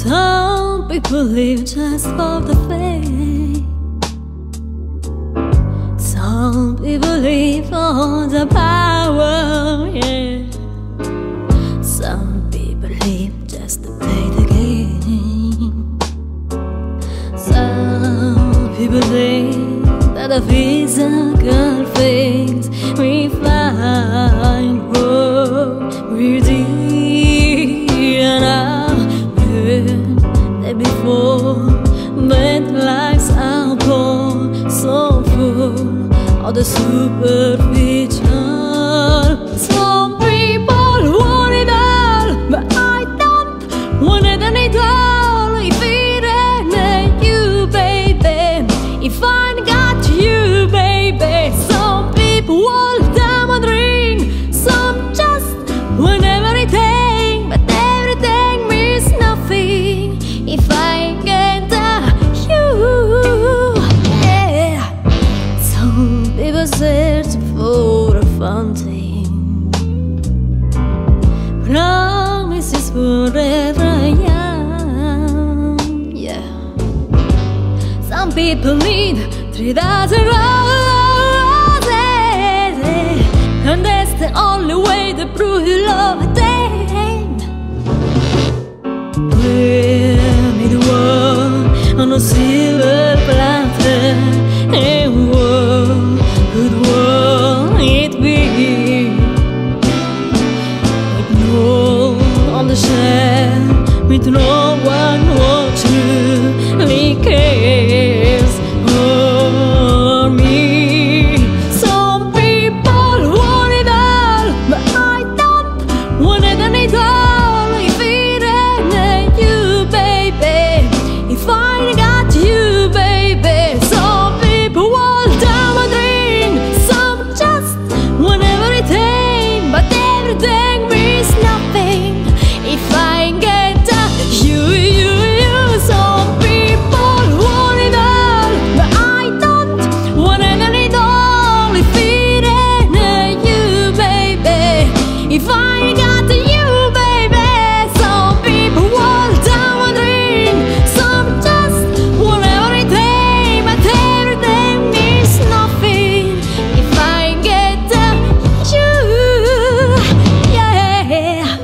Some people live just for the fame. Some people live for the power, yeah. Some people live just to play the game. Some people think that the physical things we find we're deep that before, but life's outpour so full of the superficial. Some people want it all, but I don't want it at all. If it ain't you, baby, if I got you, baby. Some people want diamond ring, some just want everything, but everything means nothing if I get you, yeah. Some people search for a fountain, promises forever young, yeah. Some people need 3,000 roses, and that's the only way to prove you love a thing. Bring me the world on a silver platter, and what good world it be, with no on the shelf, with no one who truly cares for me. Some people want it all, but I don't want it at all. If it ain't you, baby, if I got you, baby. Some people want diamond ring, some just want everything, but everything means nothing if I get you. Some people want it all, but I don't want it at all. If it ain't you, baby, if I got you, baby. Some people want diamond ring, some just want everything, but everything means nothing if I get you, yeah.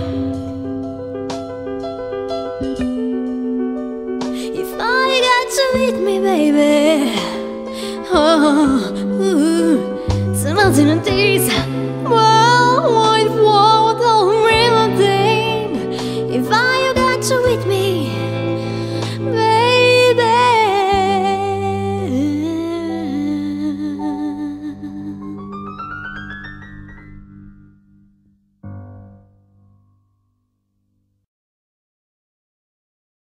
If I got you with me, baby, oh, ooh, so nothing on this.